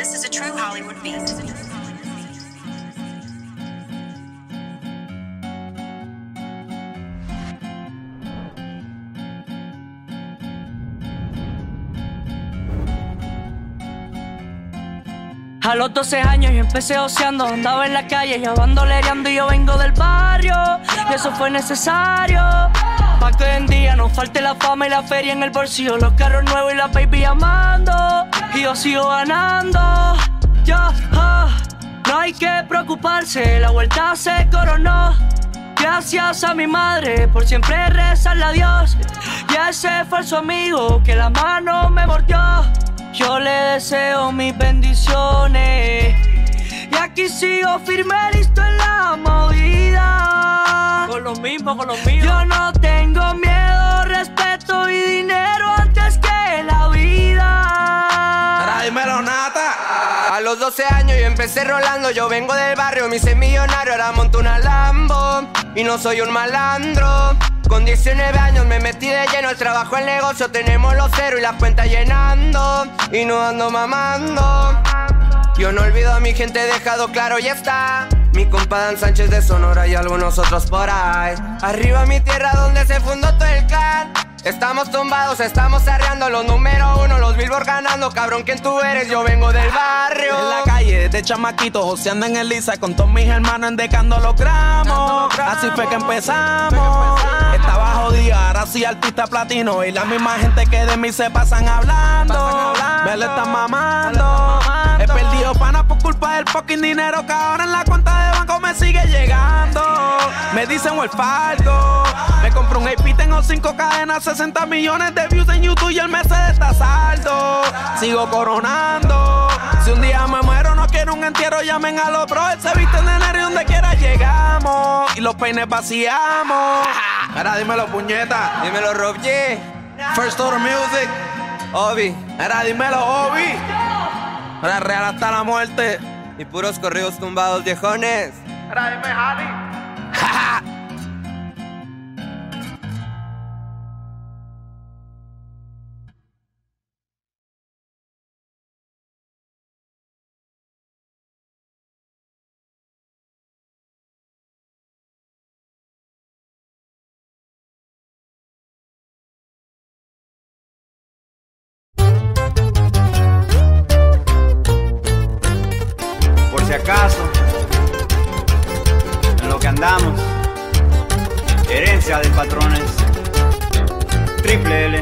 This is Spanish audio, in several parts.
This is a true Hollywood beat. A los 12 años yo empecé oceando, andaba en la calle ya bandolereando y yo vengo del barrio y eso fue necesario pa' que hoy en día no falte la fama y la feria en el bolsillo, los carros nuevos y la baby amando y yo sigo ganando. No hay que preocuparse, la vuelta se coronó. Gracias a mi madre por siempre rezarle a Dios y a ese falso amigo que la mano me mordió. Yo le deseo mis bendiciones y aquí sigo firme, listo en la movida. Con los mismos, con los míos. Yo no tengo miedo, respeto y dinero antes que la vida. Ahora dímelo, Nata. A los 12 años yo empecé rolando, yo vengo del barrio, me hice millonario, ahora monto una Lambo y no soy un malandro. Con 19 años me metí de lleno al trabajo, el negocio, tenemos los ceros y las cuentas llenando y no ando mamando. Yo no olvido a mi gente, he dejado claro, ya está. Mi compa Dan Sánchez de Sonora y algunos otros por ahí. Arriba mi tierra donde se fundó todo el clan. Estamos tumbados, estamos arreando los número uno, los Billboard ganando. Cabrón, ¿quién tú eres? Yo vengo del barrio. En la calle, de chamaquito, joseando en el Lisa, con todos mis hermanos endecando los gramos. Así fue que empezamos. Estaba jodida, ahora soy artista platino y la misma gente que de mí se pasan hablando. Me le están mamando. He perdido pana por culpa del fucking dinero que ahora en la cuenta de banco me sigue llegando. Me dicen huerfaldo. Me compré un AP, tengo 5 cadenas, 60 millones de views en YouTube y el Mercedes está saldo. Sigo coronando. Si un día me muero, no quiero un entierro, llamen a los bros. Se visten de negro y donde quiera llegamos. Y los peines vaciamos. Ahora dímelo, puñeta. Dímelo, Rob G. First Order Music. Obi. Ahora dímelo, Obi. Ahora real hasta la muerte. Y puros corridos tumbados, viejones. Ahora dime, Javi. Si acaso, en lo que andamos, herencia de patrones, triple L.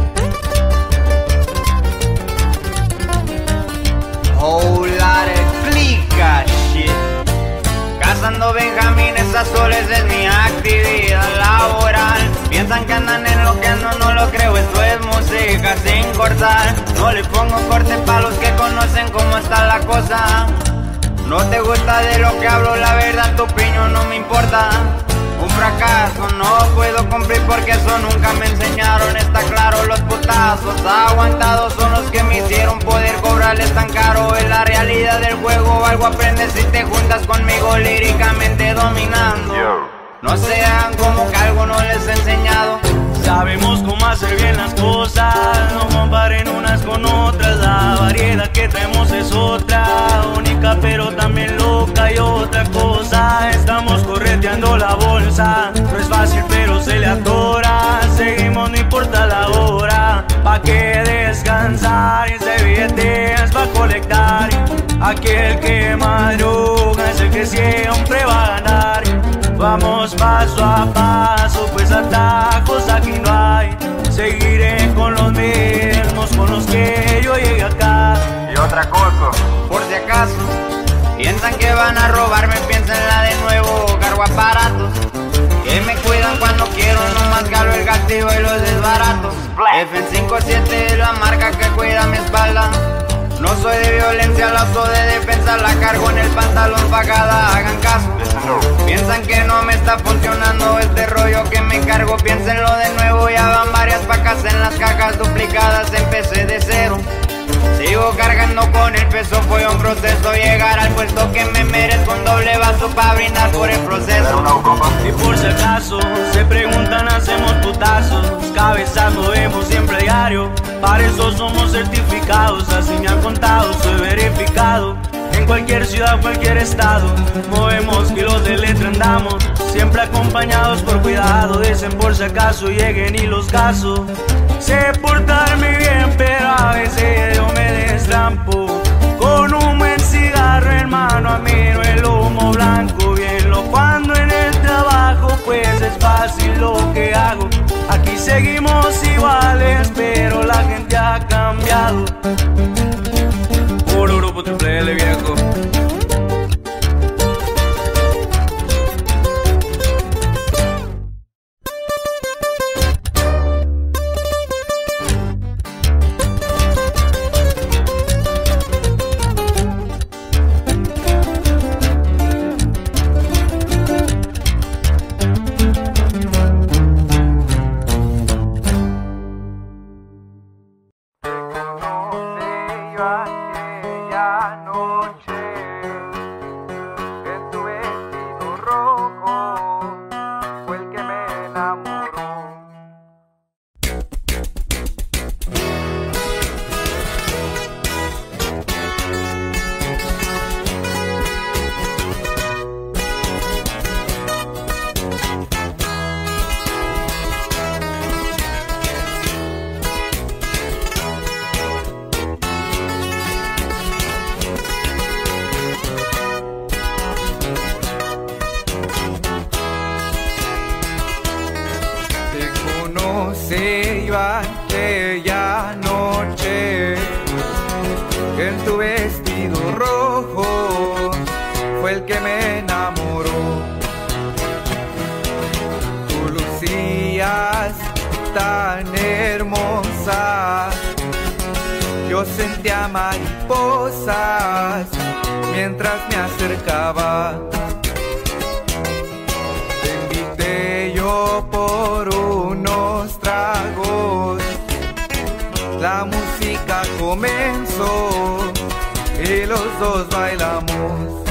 Whole lot of clica shit. Cazando benjamines azules es mi actividad laboral. Piensan que andan enloqueando, no lo creo, esto es música sin cortar. No le pongo corte pa' los que conocen cómo está la cosa. No te gusta de lo que hablo, la verdad tu opinión no me importa. Un fracaso no puedo cumplir porque eso nunca me enseñaron. Está claro, los putazos aguantados son los que me hicieron poder cobrarles tan caro. Es la realidad del juego, algo aprendes si te juntas conmigo líricamente dominando. No sean como que algo no les he enseñado. Sabemos cómo hacer bien las cosas, no comparen unas con otras. La variedad que traemos es otra, única pero también loca y otra cosa. Estamos correteando la bolsa, no es fácil pero se le atora. Seguimos no importa la hora, pa' que descansar. Y ese billete es pa' colectar. Aquel que madruga es el que siempre va a ganar. Vamos paso a paso, pues atajos aquí no hay. Seguiré con los mismos, con los que yo llegué acá. Y otra cosa, por si acaso piensan que van a robarme, piénsenla de nuevo. Cargo aparatos que me cuidan cuando quiero, nomás galo el gatillo y los desbarato. FN57 es la marca que cuida mi espalda. No soy de violencia, la uso de defensa, la cargo en el pantalón pagada, hagan caso. Piensan que no me está funcionando este rollo que me cargo, piénsenlo de nuevo. Ya van varias pacas en las cajas duplicadas, empecé de cero. Sigo cargando con el peso, fue un proceso llegar al puesto que me merezco, un doble vaso para brindar por el proceso. Y por si acaso se preguntan, hacemos putazos, cabezas movemos siempre a diario, para eso somos certificados, así me han contado, soy verificado. En cualquier ciudad, cualquier estado, movemos kilos de letra, andamos siempre acompañados por cuidado. Dicen por si acaso lleguen y los caso. Sé portarme bien, pero a veces yo me destrampo. Con un buen cigarro en mano, a mí no el humo blanco. Bien lo cuando en el trabajo, pues es fácil lo que hago. Aquí seguimos iguales, pero la gente ha cambiado. Puro grupo triple L, viejo. conocí yo aquella noche, en tu vestido rojo fue el que me enamoró. Tú lucías tan hermosa, yo sentía mariposas mientras me acercaba. Te invité yo por unos tragos, la música comenzó y los dos bailamos.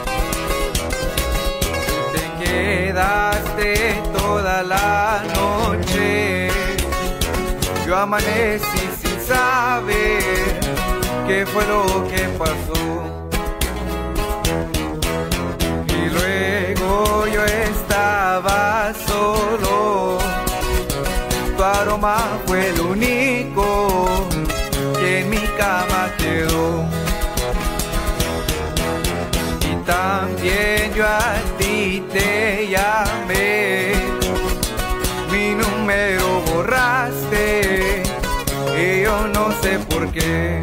Te quedaste toda la noche, yo amanecí sin saber qué fue lo que pasó. Y luego yo estaba solo, tu aroma fue el único que en mi cama quedó. Y también yo a ti te llamé, mi número borraste y yo no sé por qué.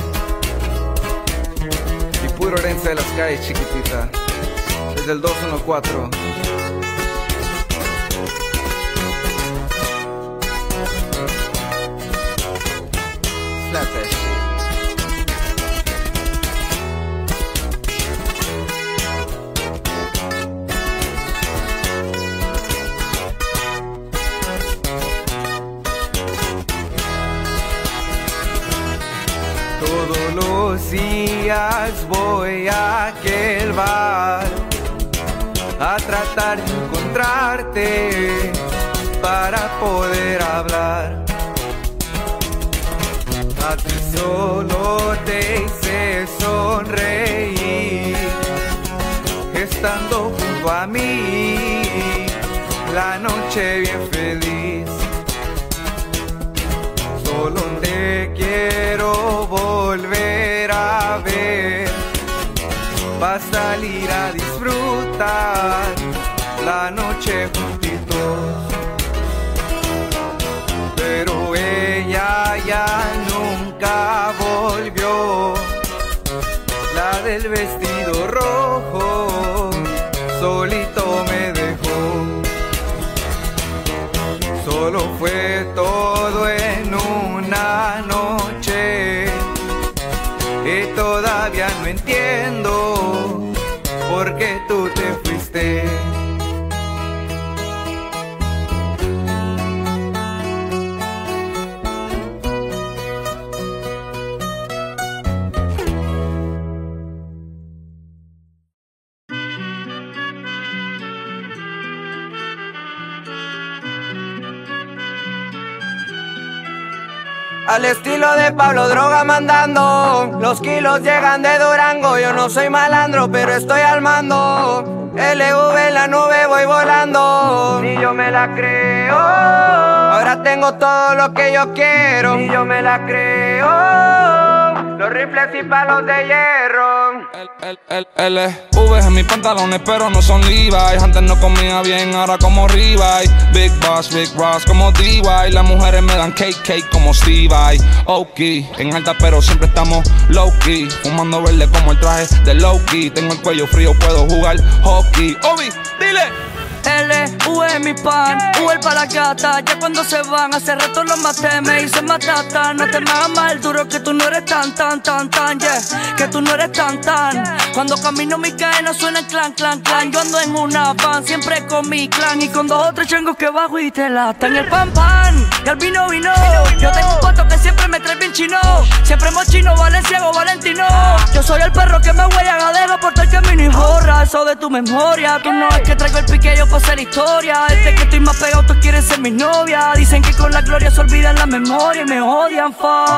Y puro herencia de las calles, chiquitita, desde el 214. Slap that shit. Todos los días voy a aquel bar a tratar de encontrarte para poder hablar. A ti solo te hice sonreír, estando junto a mí, la noche bien feliz. Solo te quiero volver a ver, va a salir a disfrutar la noche juntitos. Pero ella ya nunca volvió, la del vestido rojo solito me dejó. Solo fue todo en una noche y todavía no entiendo por qué tú te fuiste. Al estilo de Pablo, droga mandando. Los kilos llegan de Durango. Yo no soy malandro, pero estoy al mando. LV en la nube voy volando. Ni yo me la creo. Ahora tengo todo lo que yo quiero. Ni yo me la creo. Los rifles y palos de hierro. LV en mis pantalones, pero no son Levi's. Antes no comía bien, ahora como Revive. Big Boss, Big Ross como D.Y. Las mujeres me dan cake como Stevie. Ok, en alta pero siempre estamos low-key. Fumando verde como el traje de Loki. Tengo el cuello frío, puedo jugar hockey. Obi, dile. LV es mi pan, V para la gata. Ya cuando se van, hace rato los maté, me hice matata. No te me hagas mal duro, que tú no eres tan, yeah. Que tú no eres tan. Cuando camino mi cadena suena clan. Yo ando en una van, siempre con mi clan. Y con 2 o 3 changos que bajo y te latan. El pan, y al vino. Yo tengo un pato que siempre me trae bien chino. Siempre mochino, Valenciago, Valentino. Yo soy el perro que me huella, gadeja por tal camino y borra eso de tu memoria. Tú no es que traigo el piquillo para hacer historia. Este que estoy más pegado, tú quieres ser mi novia. Dicen que con la gloria se olvidan la memoria y me odian,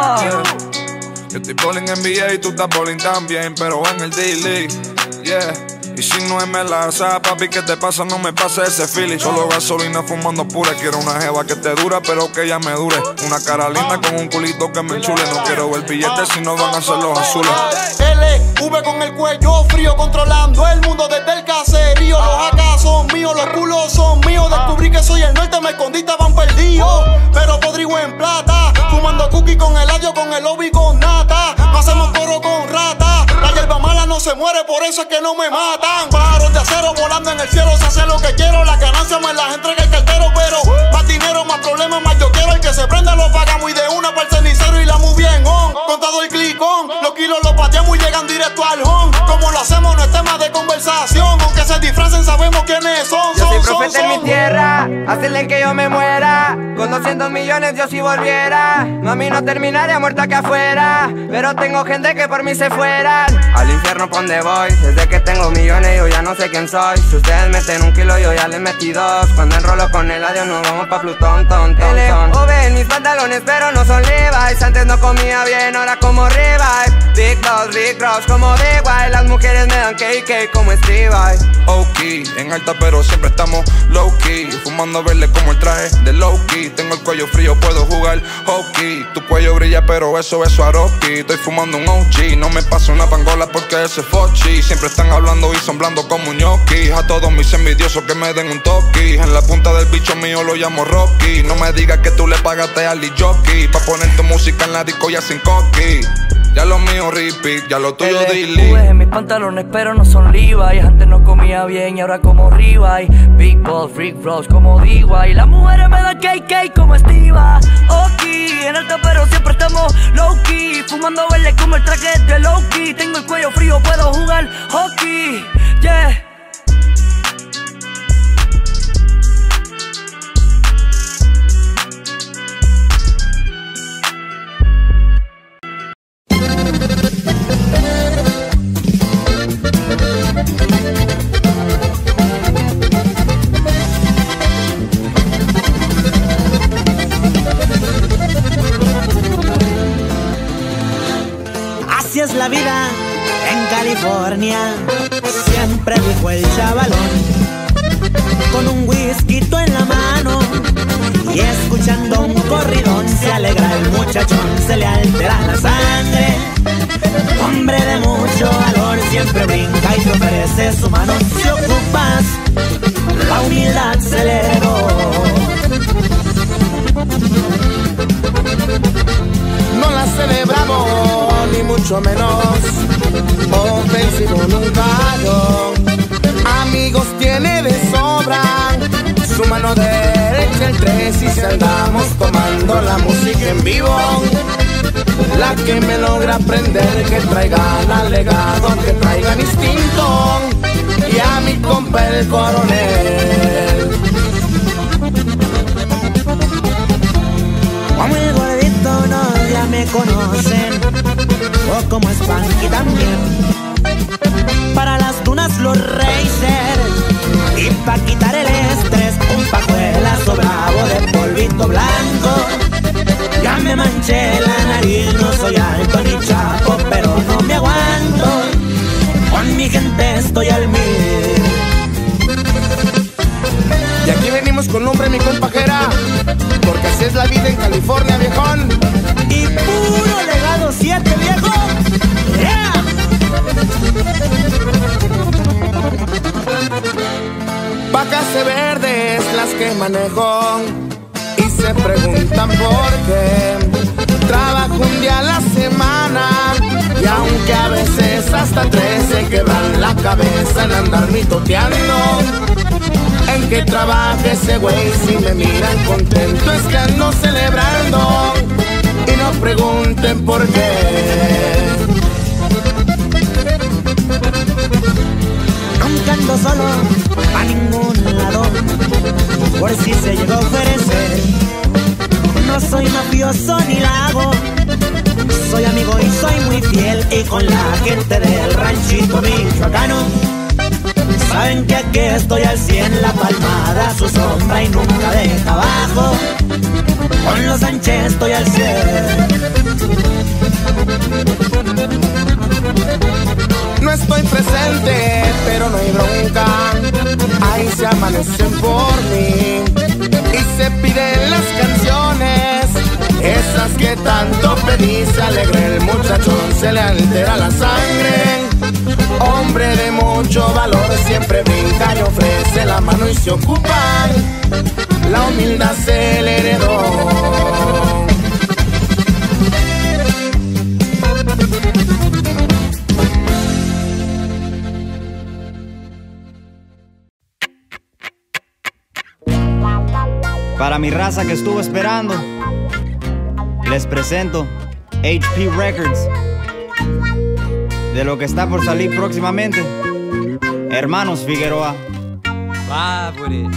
Yo estoy bowling en NBA y tú estás bowling también, pero en el daily, yeah. Y si no es melaza, papi, ¿qué te pasa? No me pasa ese feeling. Solo gasolina fumando pura. Quiero una jeva que te dura, pero que ella me dure. Una cara linda con un culito que me enchule. No quiero ver billetes si no van a ser los azules. LV con el cuello frío, controlando el mundo desde el caserío. Los AK son míos, los culos son míos. Descubrí que soy el norte, me escondí, estaban perdidos. Pero podrigo en plata, fumando cookie con el adiós, con el lobby con nata. No hacemos coro con rata. La hierba mala no se muere, por eso es que no me mata. Pájaros de acero volando en el cielo, se hace lo que quiero. La ganancia me las entrega el cartero, pero más dinero, más problemas, más yo quiero. El que se prende lo pagamos y de una para el cenicero y la muy bien on. Contado el clic on, los kilos los pateamos y llegan directo al home. Como lo hacemos no es tema de conversación, aunque se disfracen sabemos quiénes son. Yo soy profeta en mi tierra, hacerle que yo me muera. Con 200 millones yo si volviera. Mami no terminaría muerta que afuera, pero tengo gente que por mí se fueran. Al infierno pa' donde voy, desde que tengo millones yo ya no sé quién soy. Si ustedes meten 1 kilo yo ya les metí 2. Cuando enrolo con el adiós nos vamos pa' Plutón, LV en mis pantalones pero no son Levi's. Antes no comía bien, ahora como Revive. Big Boss, Big Ross como D.Y. Las mujeres me dan cake como Stevie. Ok, en alta pero siempre estamos low-key. Fumando verde como el traje de Loki. Tengo el cuello frío, puedo jugar hockey. Tu cuello brilla pero eso es Swarovski. Estoy fumando un OG, no me paso una pangola porque ese fochi. Siempre están hablando y son blando como un gnocchi. A todos mis envidiosos que me den un toque. En la punta del bicho mío lo llamo Rocky. No me digas que tú le pagaste al jockey pa' poner tu música en la disco y sin coqui. Ya lo mío repeat, ya lo tuyo daily. LV en mis pantalones pero no son Levi's. Antes no comía bien y ahora como Revive. Big Balls, Freak Bros como D.Y. Las mujeres me dan cake como Stevie. Ok, en alta pero siempre estamos low-key. Fumando verde como el traje de Loki. Tengo el cuello frío, puedo jugar hockey, yeah. Así es la vida en California, siempre dijo el chavalón, con un whisky en la mano y escuchando un corridón. Se alegra el muchachón, se le altera la sangre, hombre de mucho valor, siempre brinca y te ofrece su mano. Si ocupas, la humildad se heredó. No la celebramos, ni mucho menos, ofensivo nunca yo. Amigos tiene de sobra, su mano derecha el 3 y si andamos tomando la música en vivo, la que me logra aprender, que traigan alegado, que traigan instinto, y a mi compa el coronel. Como el gordito no ya me conocen, o como Spanky también. Para las dunas los racers, y pa' quitar el estrés, un pajuelazo bravo de polvito blanco. Ya me manché la manejo y se preguntan por qué. Trabajo un día a la semana y aunque a veces hasta 3 se quebran la cabeza en andar mitoteando. ¿En qué trabaja ese güey? Si me miran contento es que ando celebrando. Y no pregunten por qué. Nunca ando solo a ningún lado, por si se llegó a ofrecer. No soy mafioso ni lago, soy amigo y soy muy fiel. Y con la gente del ranchito michoacano saben que aquí estoy al 100. La palmada a su sombra y nunca deja abajo. Con los Sánchez estoy al 100. No estoy presente, pero no hay bronca. Ahí se amanecen por mí y se piden las canciones, esas que tanto pedí. Se alegra el muchachón, se le altera la sangre. Hombre de mucho valor, siempre brinca y ofrece la mano y se ocupan. La humildad se le heredó. Para mi raza que estuvo esperando, les presento HP Records. De lo que está por salir próximamente, Hermanos Figueroa. Vibe with it.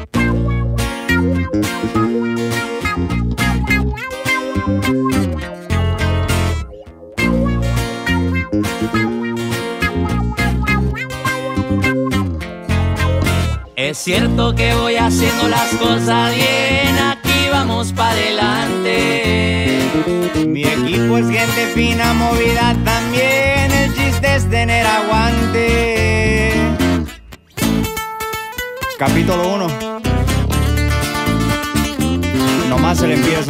Es cierto que voy haciendo las cosas bien, aquí vamos pa' adelante. Mi equipo es gente fina, movida también, el chiste es tener aguante. Capítulo 1. Nomás el empiezo.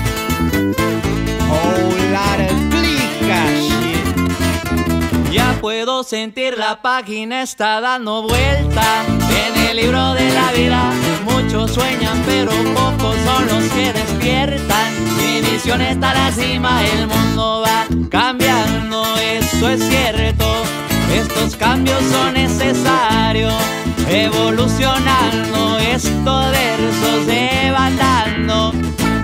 Whole lot of clica shit. Ya puedo sentir la página está dando vuelta. En el libro de la vida muchos sueñan pero pocos son los que despiertan. Mi misión está a la cima, el mundo va cambiando, eso es cierto. Estos cambios son necesarios, evolucionando, estos versos se van dando.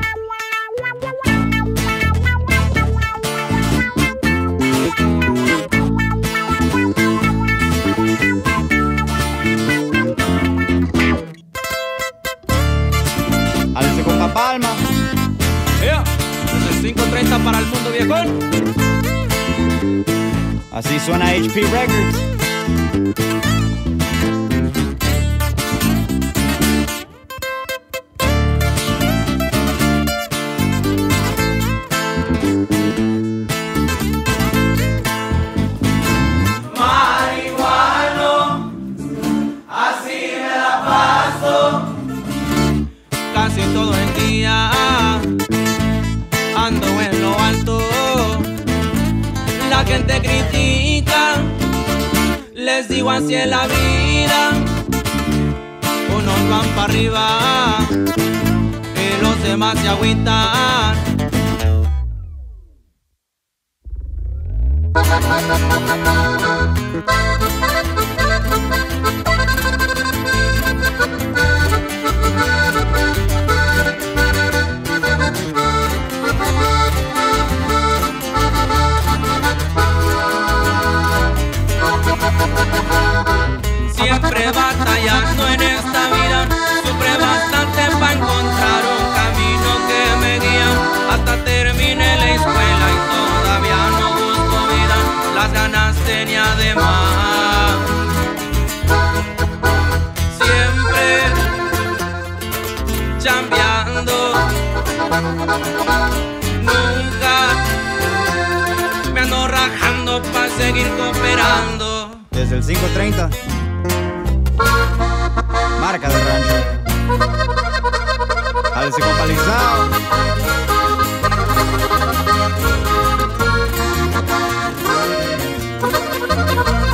Alce con la palma. Yeah. Desde 5:30 para el mundo viejón. Así suena HP Records. Marihuano, así me la paso. Casi todo el día ando en lo alto. La gente critica, les digo así es la vida. Unos van para arriba y los demás se agüitan. Siempre batallando en esta vida, sufre bastante para encontrar un camino que me guía. Hasta terminé la escuela y todavía no busco vida, las ganas tenía de más. Siempre chambeando, nunca me ando rajando para seguir cooperando. Desde el 5:30. Marca del rancho. Alce con palizao.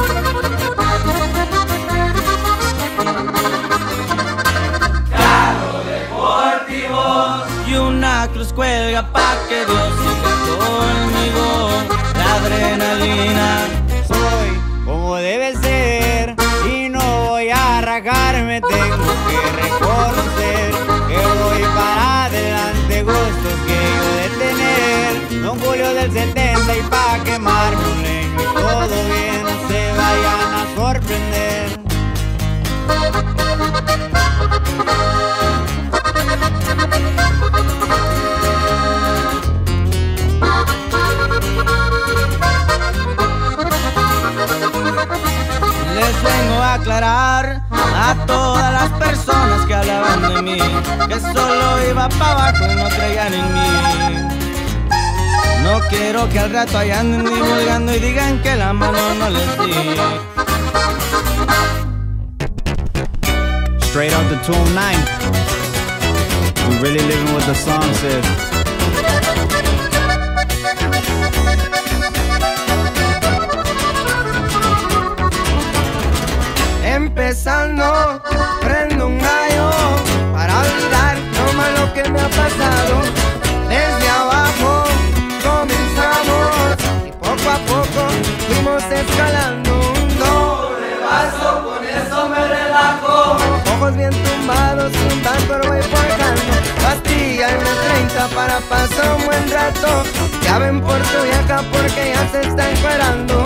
Carro del 70 y pa' quemar un leño y todo bien, se vayan a sorprender. Les vengo a aclarar a todas las personas que hablaban de mí, que solo iba pa' abajo y no creían en mí. No quiero que al rato ahí anden divulgando y digan que la mano no les di. Straight out the 209. We really living what the song says. Empezando, prendo un gallo para olvidar lo malo que me ha pasado. Desde abajo comenzamos y poco a poco fuimos escalando. Un doble vaso, con eso me relajo. Ojos bien tumbados, un pero voy forjando. Pastilla en el 30 para pasar un buen rato. Ya ven por tu vieja porque ya se está encuerando.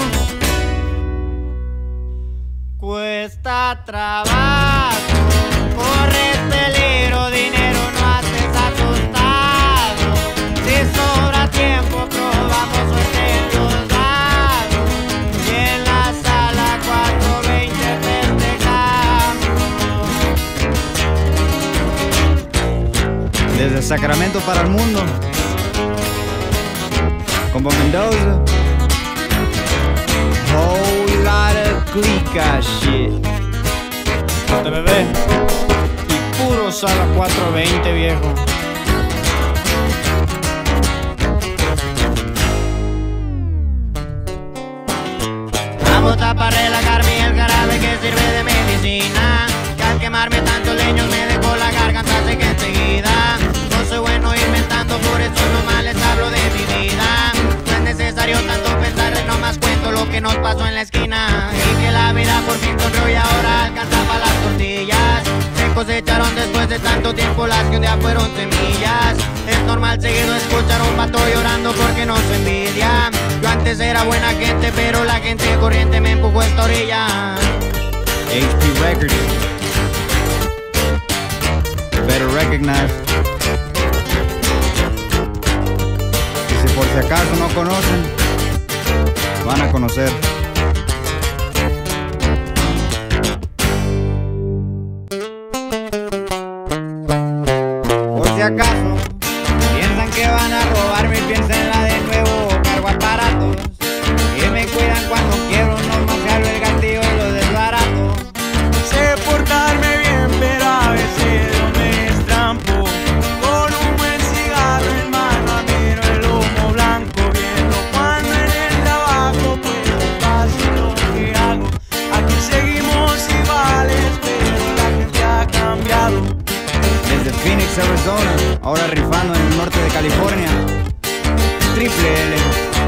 Cuesta trabajo, corres peligro, dinero no haces asustado. Si sobra tiempo, probamos suerte en los dados. Y en la sala 420 festejamos. Desde Sacramento para el mundo, como Mendoza. Whole lot of clica shit. De bebé y puro sala 420, viejo. Vamos a para relajarme el jarabe que sirve de medicina. Que al quemarme tantos leños me dejó la garganta seca enseguida. No soy bueno inventando, por eso nomás les hablo de mi vida. No es necesario tanto pensar, nomás cuento lo que nos pasó en la esquina. Y que la vida por fin sonrió y ahora alcanza para las tortillas. Se cosecharon después de tanto tiempo las que un día fueron semillas. Es normal seguido escuchar un pato llorando porque nos envidia. Yo antes era buena gente, pero la gente corriente me empujó a esta orilla. HP Records, better recognize. Y si por si acaso no conocen, van a conocer. Por si acaso piensan que van a robarme, piénsenla de nuevo. Cargo aparatos y me cuidan cuando quiero. No se hablo el gatillo y lo desbarato. Sé portarme bien, pero a veces no me estrampo. Con un buen cigarro en mano admiro el humo blanco, viendo cuando en el de abajo puedo pasar lo que hago. Aquí seguimos iguales, pero la gente ha cambiado. Desde Phoenix, Arizona, ahora rifando en el norte de California. Triple L.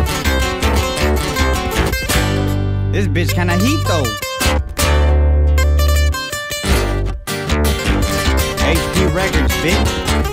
This bitch kinda heat though. HP Records, bitch.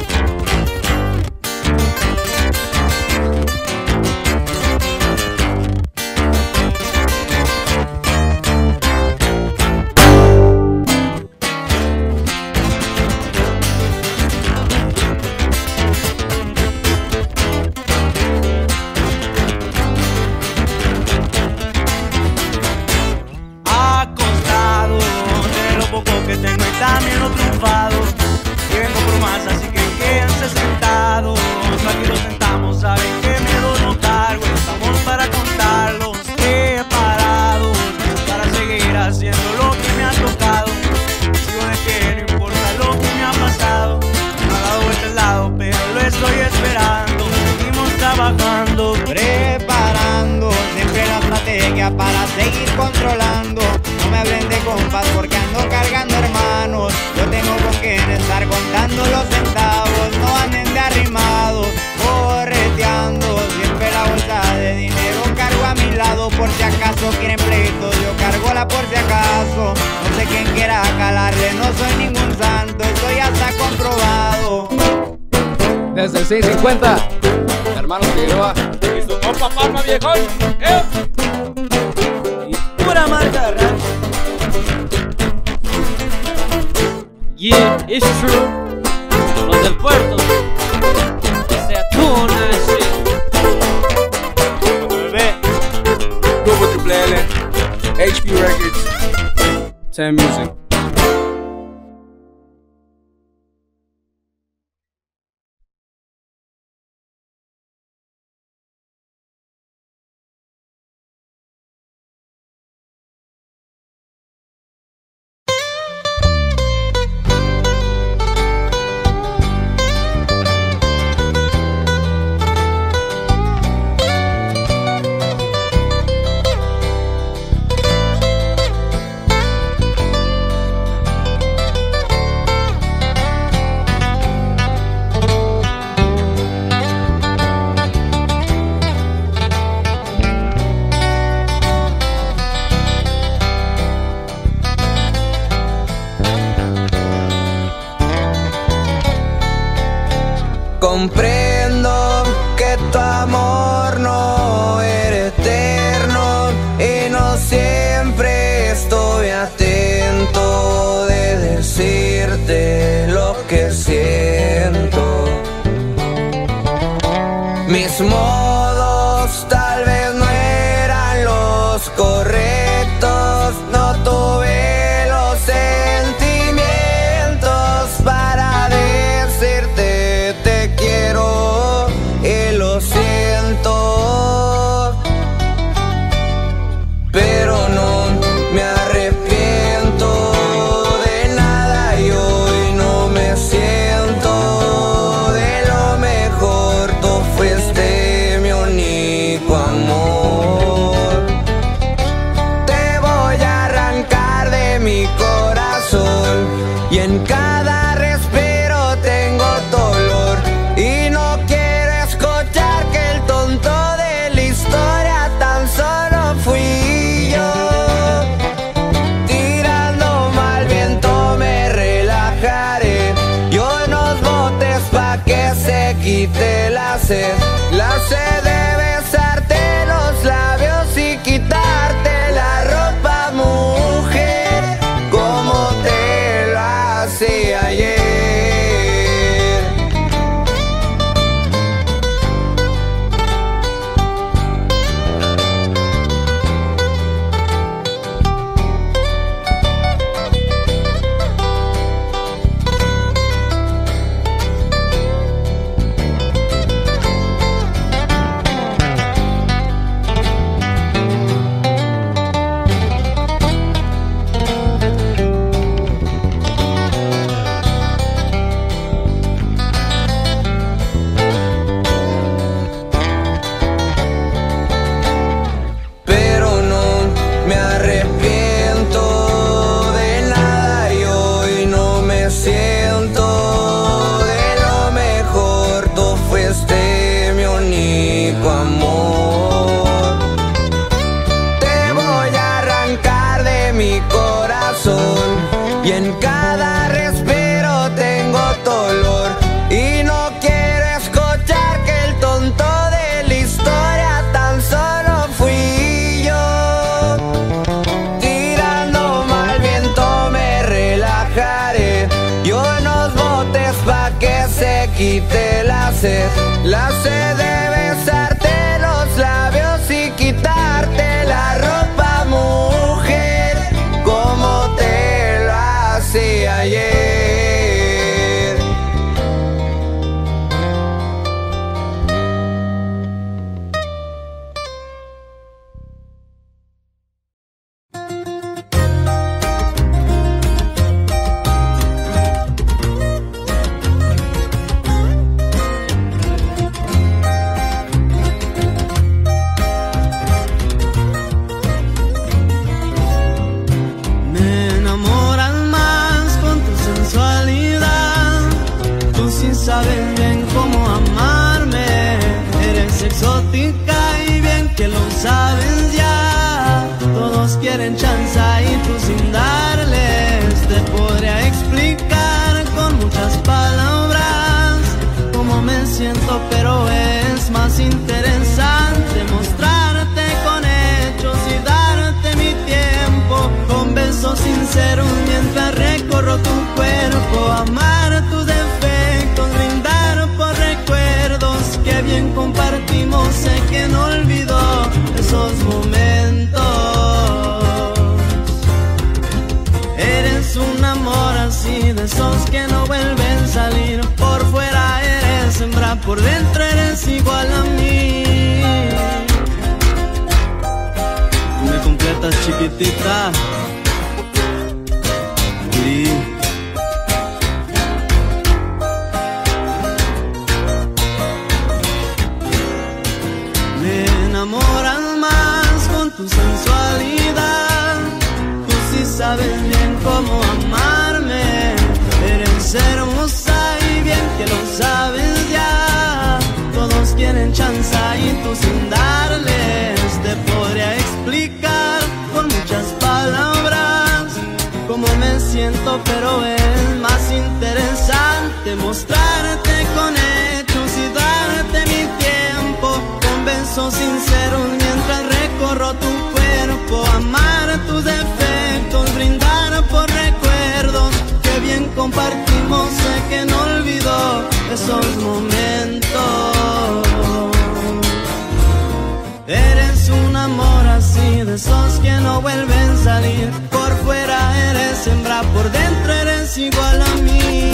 Acostado de lo poco que tengo y también lo triunfado. Y vengo por más, así que quédense sentados. Aquí los sentamos, saben que miedo no cargo. Estamos para contarlos, preparados para seguir haciendo lo que me ha tocado. Sigo de pie, no importa lo que me ha pasado. Me ha dado vuelta al lado, pero lo estoy esperando. Seguimos trabajando, Preparando siempre la estrategia para seguir controlando. No me hablen de compas porque ando cargando hermanos. Yo tengo con quien estar contando los centavos. No anden de arrimados, correteando. Siempre la bolsa de dinero cargo a mi lado. Por si acaso quieren pleitos, yo cargo la por si acaso. No sé quién quiera calarle, no soy ningún santo. Esto ya está comprobado. Desde el 650, hermanos Figueroa y su Pompa palma, viejón. Pura marca, ranch. Yeah, it's true. Los del puerto. Stay tuned, that shit. Good with the Blayland. HP Records. 10 Music. Comprendo que tu amor no era eterno y no siempre estoy atento de decirte lo que siento. Mis modos tal vez no eran los correctos, no tuve los sentimientos para decirte te quiero y lo siento, pero no me arrepiento de nada y hoy no me siento de lo mejor. Tú fuiste mi único amor. Te voy a arrancar de mi corazón y en cada respiro tengo dolor y no quiero escuchar que el tonto de la historia tan solo fui yo. Tirando mal viento me relajaré y unos botes pa' que se quite la sed. La sed de besarte los labios y quitarte la ropa, mujer, como te lo hacía ayer. Pero no me arrepiento de nada y hoy no me siento de lo mejor. Tú fuiste mi único amor. Te voy a arrancar de mi corazón y en cada respiro tengo dolor y no quiero escuchar que el tonto de la historia tan solo fui yo. Tirando mal viento me relajaré y unos botes pa' que se quite la sed. La sed de besarte los labios y quitarte la ropa, mujer, como te lo hacía ayer. igual a mí. Me completas, chiquitita. Sí. Me enamoras más con tu sensualidad. Tú sí sabes bien cómo amarme. Eres hermosa y bien que lo sabes ya. Todos quieren chanza y tú sin darles. Te podría explicar con muchas palabras cómo me siento, pero es más interesante mostrarte con hechos y darte mi tiempo con besos sinceros mientras recorro tu cuerpo. Amar tus defectos, brindar por recuerdos que bien compartimos. Sé que no olvido esos momentos. Eres un amor así, de esos que no vuelven a salir. Por fuera eres hembra, por dentro eres igual a mí.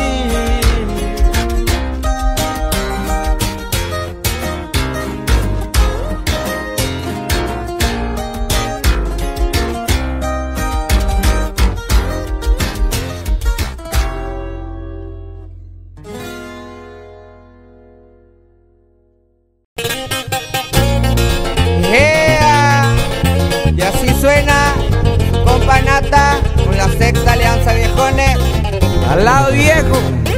Y así suena compa Nata con la Sexta Alianza Viejones. Al lado viejo.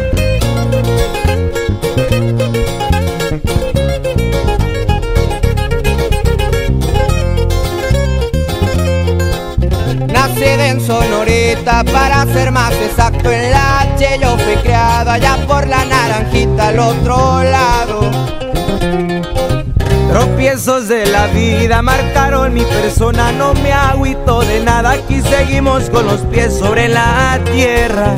Nacida en Sonorita, para ser más exacto en la H. Yo fui criado allá por la Naranjita al otro lado. Tropiezos de la vida marcaron mi persona, no me agüito de nada, aquí seguimos con los pies sobre la tierra.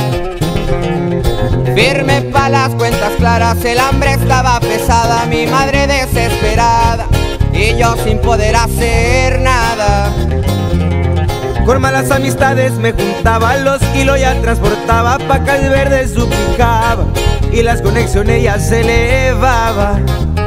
Firme pa' las cuentas claras, el hambre estaba pesada, mi madre desesperada y yo sin poder hacer nada. Con malas amistades me juntaba, los kilos ya transportaba, pacas verdes duplicaba y las conexiones ya se elevaba.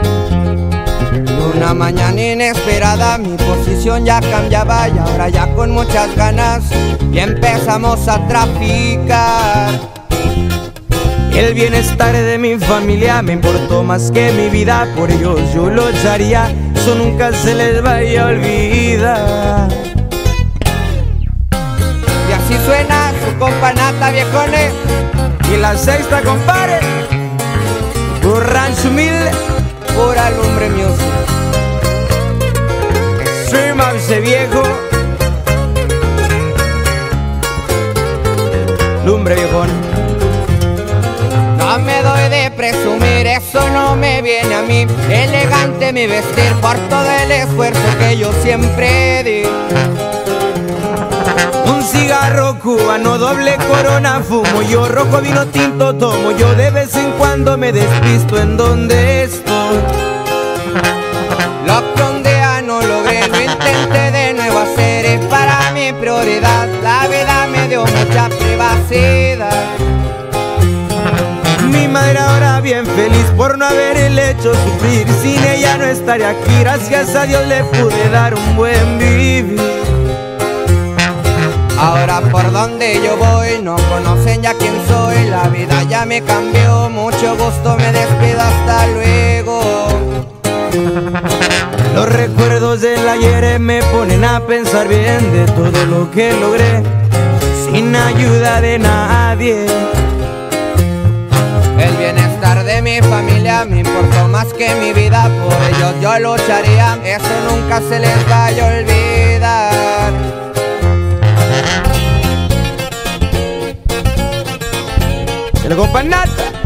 Una mañana inesperada mi posición ya cambiaba y ahora ya con muchas ganas y empezamos a traficar. El bienestar de mi familia me importó más que mi vida, por ellos yo lucharía, eso nunca se les vaya a olvidar. Y así suena su compa Nata Viejones y la Sexta, compadre, un rancho humilde, pura lumbre music. Stream ese viejo, lumbre viejón. No me doy de presumir, eso no me viene a mí. Elegante mi vestir por todo el esfuerzo que yo siempre di. Un cigarro cubano, doble corona fumo yo, rojo vino tinto tomo yo, de vez en cuando me despisto en donde estoy. Lo que un día no logré, lo intenté de nuevo hacer, es para mi prioridad. La vida me dio mucha privacidad. Mi madre ahora bien feliz por no haberle hecho sufrir, sin ella no estaría aquí, gracias a Dios le pude dar un buen vivir. Ahora por donde yo voy no conocen ya quién soy, la vida ya me cambió, mucho gusto, me despido, hasta luego. Los recuerdos del ayer me ponen a pensar bien de todo lo que logré, sin ayuda de nadie. El bienestar de mi familia me importó más que mi vida, por ellos yo lucharía, eso nunca se les vaya a olvidar. Se lo compa Nata.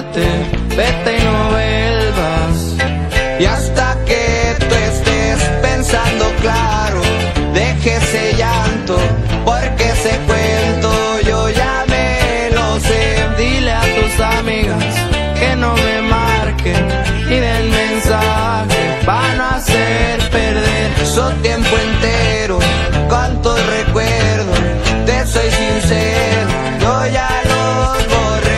levántate, vete y no vuelvas. Y hasta que tú estés pensando claro, deje ese llanto, porque ese cuento yo ya me lo sé. Dile a tus amigas que no me marquen y del mensaje van a hacer perder su tiempo entero. Cuántos recuerdos, te soy sincero, yo ya los borré.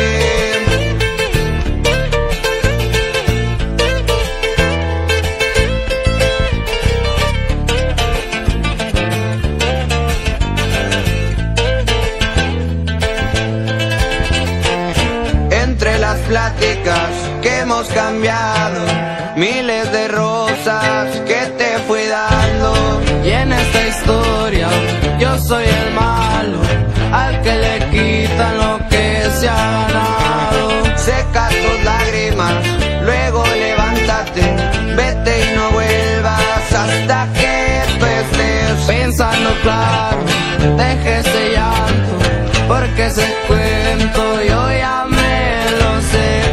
Entre las pláticas que hemos cambiado, miles de rosas que te fui dando. Y en esta historia yo soy el malo, al que le quitan lo que se ha ganado. Seca tus lágrimas, luego levántate, vete y no vuelvas hasta que tú estés pensando claro, deje ese llanto, porque ese cuento yo ya me lo sé.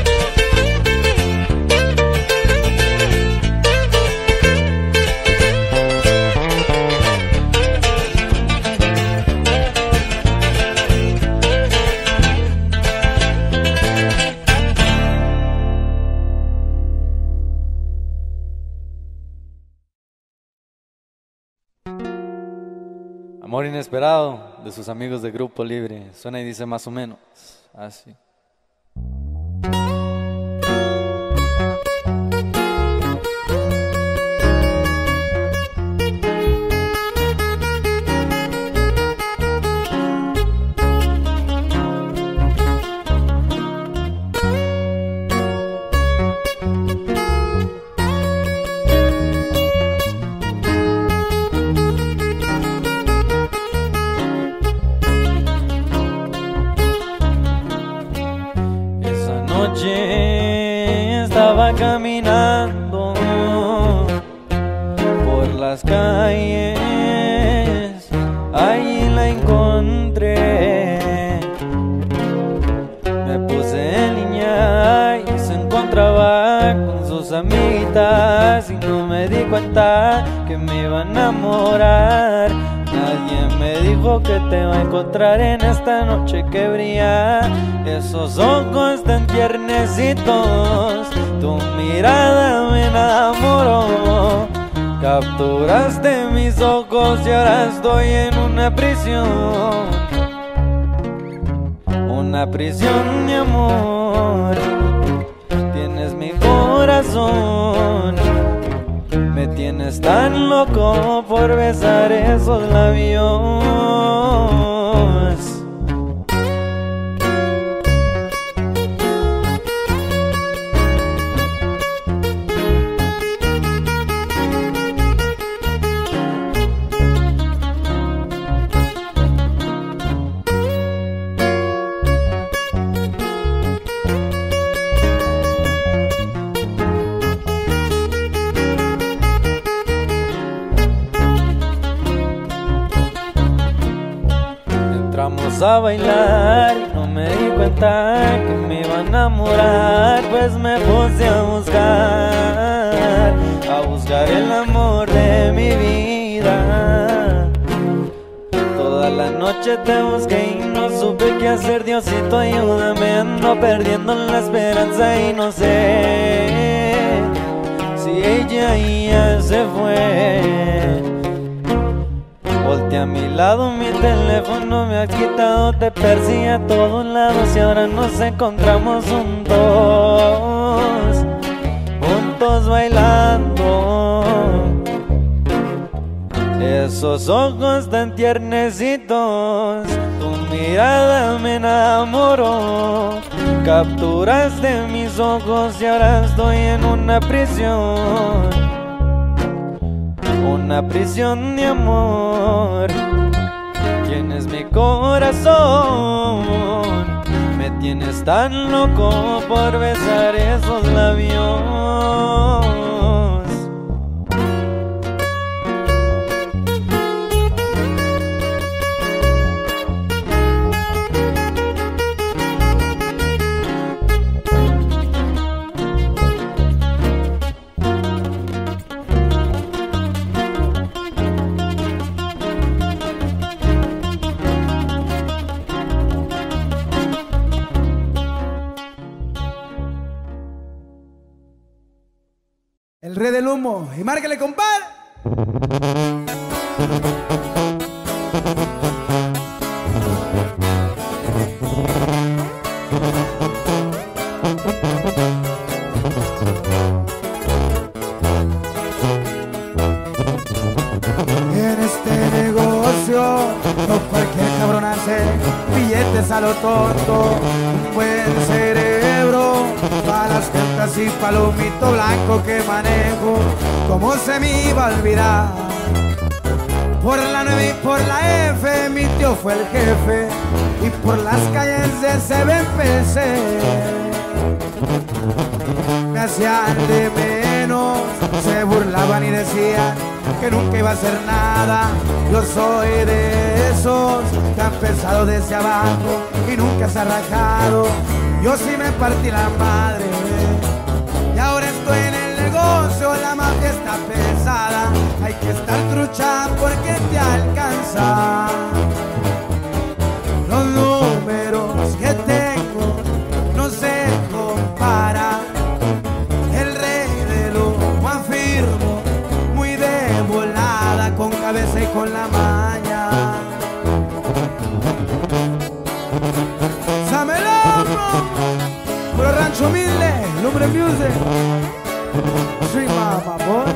Amor inesperado de sus amigos de Grupo Libre. Suena y dice más o menos así. Estaba caminando por las calles, allí la encontré. Me puse en línea y se encontraba con sus amiguitas y no me di cuenta que me iba a enamorar. Nadie me dijo que te va a encontrar en esta noche que brilla. Esos ojos tan tiernecitos, tu mirada me enamoró. Capturaste mis ojos y ahora estoy en una prisión de amor. Tienes mi corazón, me tienes tan loco por besar esos labios. Entramos a bailar y no me di cuenta que me iba a enamorar, pues me puse a buscar el amor de mi vida. Toda la noche te busqué y no supe qué hacer. Diosito, ayúdame, ando perdiendo la esperanza y no sé si ella ya se fue. Volteé a mi lado, mi teléfono me ha quitado. Te perdí a todos lados y ahora nos encontramos juntos bailando. Esos ojos tan tiernecitos, tu mirada me enamoró. Capturaste mis ojos y ahora estoy en una prisión de amor. Tienes mi corazón, me tienes tan loco por besar esos labios. El rey del humo. Y márquele, compadre. En este negocio no cualquier cabrón hace billetes a lo tonto. Un buen cerebro para las cartas y palomito blanco que manejo. ¿Cómo se me iba a olvidar? Por la 9 y por la F mi tío fue el jefe. Y por las calles de CBPC me hacían de menos, se burlaban y decían que nunca iba a hacer nada. Yo soy de esos que han pensado desde abajo y nunca se ha rajado. Yo sí me partí la madre y ahora estoy en el negocio, la mafia está pesada. Hay que estar trucha porque te alcanza. Los números que tengo no se comparan. El rey del humo afirmo, muy de volada, con cabeza y con la maña. ¡Samelón! Puro rancho humilde, Lumbre Music. Street Mama, boy.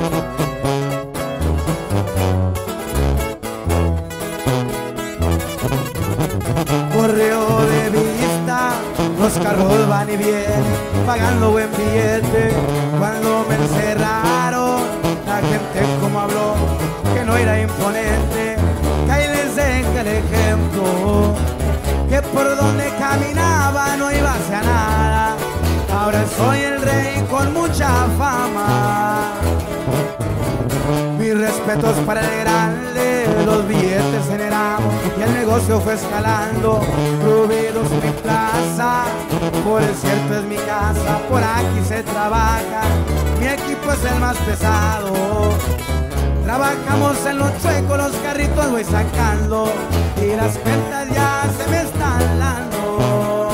Correo de vista, los carros van y vienen, pagando buen billete. Cuando me encerraron, la gente como habló, que no era imponente, que ahí les deja el ejemplo, que por donde caminaba no iba hacia nada. Ahora soy el rey con mucha fama. Mis respetos para el grande, los billetes generamos y el negocio fue escalando. Rubidos mi plaza, por el cierto es mi casa, por aquí se trabaja, mi equipo es el más pesado. Trabajamos en los chuecos, los carritos voy sacando y las cuentas ya se me están dando.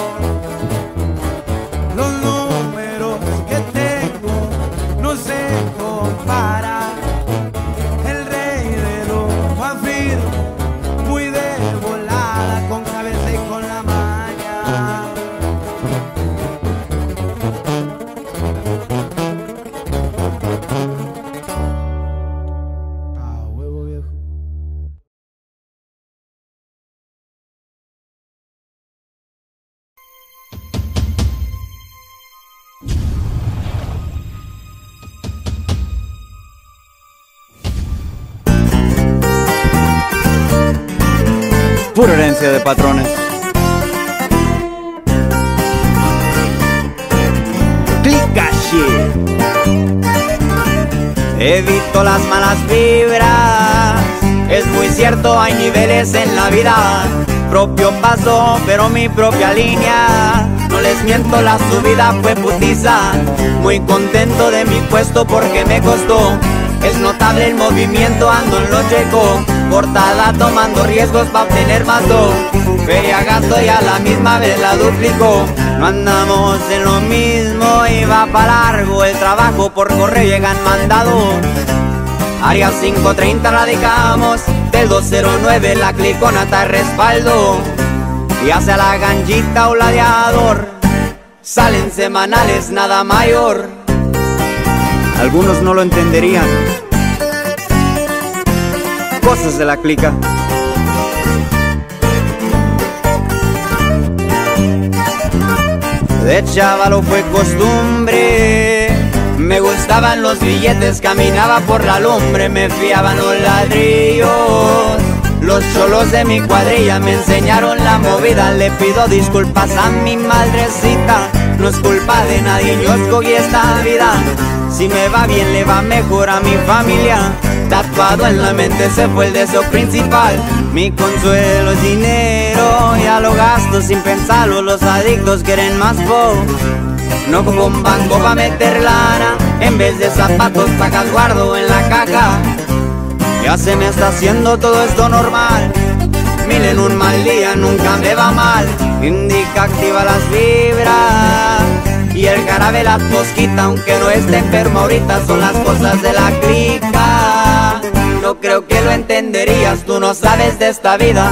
Los números que tengo no se comparan. Muy de volada, con cabeza y con la maña. Ah, huevo viejo. Pura herencia de patrones. Clica shit. Evito las malas vibras. Es muy cierto, hay niveles en la vida. Propio paso, pero mi propia línea. No les miento, la subida fue putiza. Muy contento de mi puesto porque me costó. Es notable el movimiento, ando en lo checo. Portada tomando riesgos pa' obtener más do. Feria gasto y a la misma vez la duplico. No andamos en lo mismo y va pa' largo. El trabajo por correo llegan mandado. Área 530 radicamos. Del 209 la clicona está respaldo. Y hacia la ganchita o ladeador salen semanales nada mayor. Algunos no lo entenderían. Cosas de la clica. De chavalo fue costumbre. Me gustaban los billetes, caminaba por la lumbre. Me fiaban los ladrillos. Los cholos de mi cuadrilla me enseñaron la movida. Le pido disculpas a mi madrecita. No es culpa de nadie, yo escogí esta vida. Si me va bien, le va mejor a mi familia. Tatuado en la mente se fue el deseo principal. Mi consuelo es dinero, ya lo gasto sin pensarlo. Los adictos quieren más po'. No como un banco pa' meter lana. En vez de zapatos, pacas guardo en la caja. Ya se me está haciendo todo esto normal. Mil en un mal día, nunca me va mal. Indica activa las vibras y el carácter jarabe la tos quita, aunque no esté enfermo ahorita, son las cosas de la clica. No creo que lo entenderías, tú no sabes de esta vida.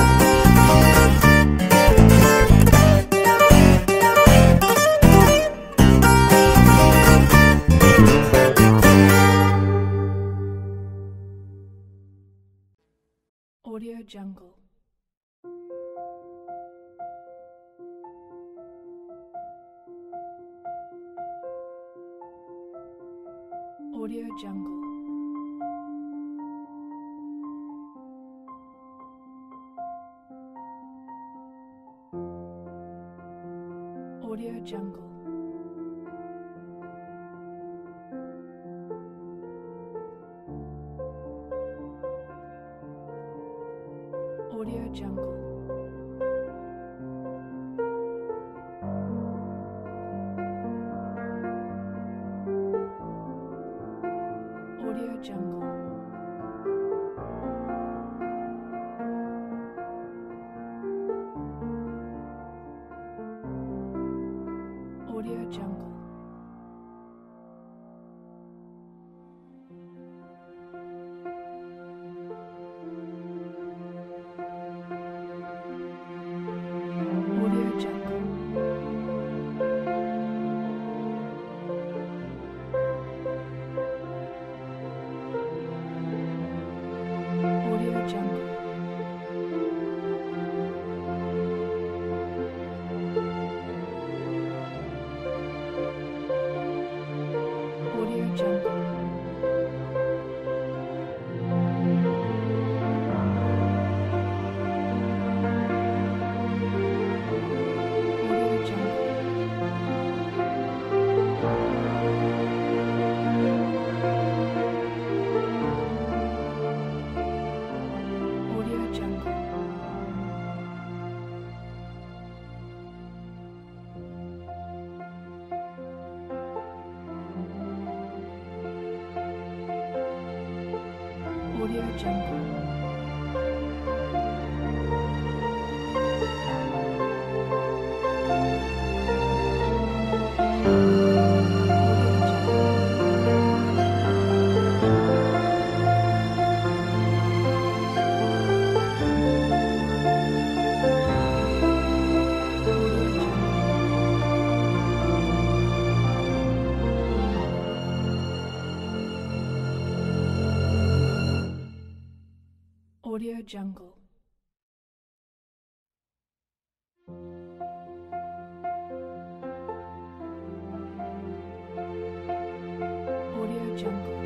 Audio Jungle. Audio Jungle. Audio Jungle. Audio Jungle. Audio Jungle. Audio Jungle. Audio Jungle. Audio Jungle. Audio Jungle. Audio Jungle. Audio Jungle. Audio Jungle. Audio Jungle. Audio Jungle.